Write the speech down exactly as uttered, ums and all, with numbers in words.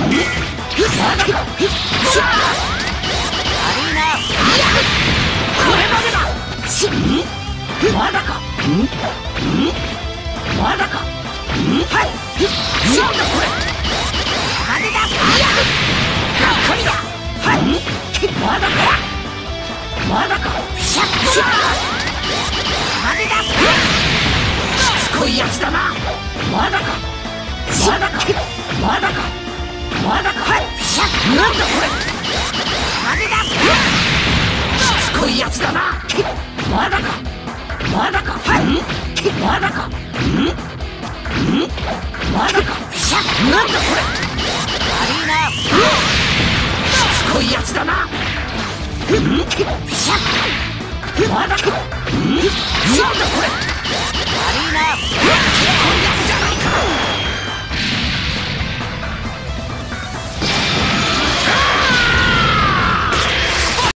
まだか。悪いな。これまでだ。まだか。まだか。はい。なんだこれ。派手だ。がっかりだ。はい。まだか。まだか。シャッシャー。派手だ。しつこいやつだな。まだか。まだか。まだか。まだか。はい。シャッ。なんだこれ。派手だ。しつこいやつだな。まだか。まだか。はい。まだか。んまだか。シャッ。なんだこれ。悪いな。しつこいやつだな。シャッ。まだか。ん